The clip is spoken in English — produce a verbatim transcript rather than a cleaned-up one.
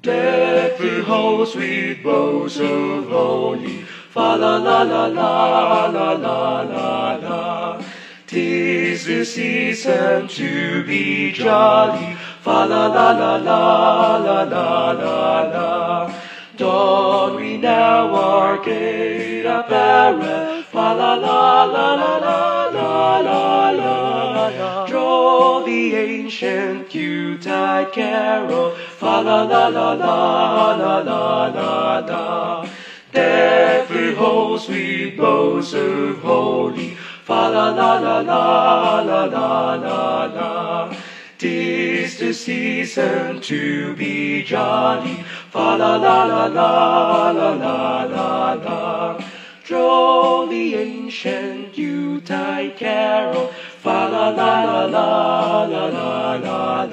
Deck the halls with boughs of holly, fa la la la la la la la la. 'Tis the season to be jolly, fa la la la la la la la la. Don we now our gay apparel, fa la la la la la la la la. Draw the ancient Yuletide carol, fa la la la la la la la la. Deck the halls with boughs of holly, fa la la la la la la la la. 'Tis the season to be jolly, fa la la la la la la la la. Draw the ancient Yuletide carol, fa la la la la la la la.